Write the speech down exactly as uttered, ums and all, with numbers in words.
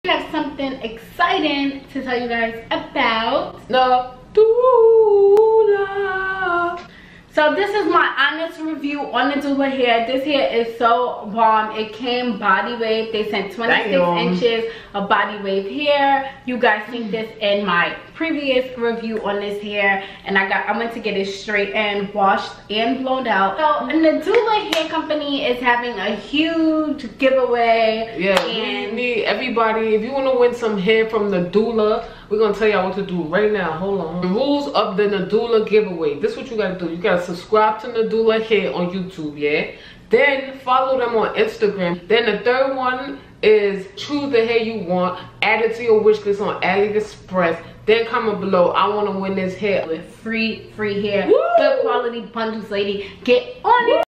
I have something exciting to tell you guys about the doula. So this is my honest review on the doula hair. This hair is so bomb. It came body wave. They sent twenty-six Damn. inches of body wave hair. You guys seen this in my previous review on this hair, and I got I went to get it straight and washed and blown out. So and the Doula Hair Company is having a huge giveaway. Yeah, and we need everybody. If you want to win some hair from the doula, we're gonna tell y'all what to do right now. Hold on. The rules of the Nadula giveaway. This is what you gotta do. You gotta subscribe to Nadula Hair on YouTube, yeah? Then follow them on Instagram. Then the third one is choose the hair you want. Add it to your wish list on AliExpress. Then comment below, I wanna win this hair. with free, free hair. Woo! Good quality bundles, lady. Get on it.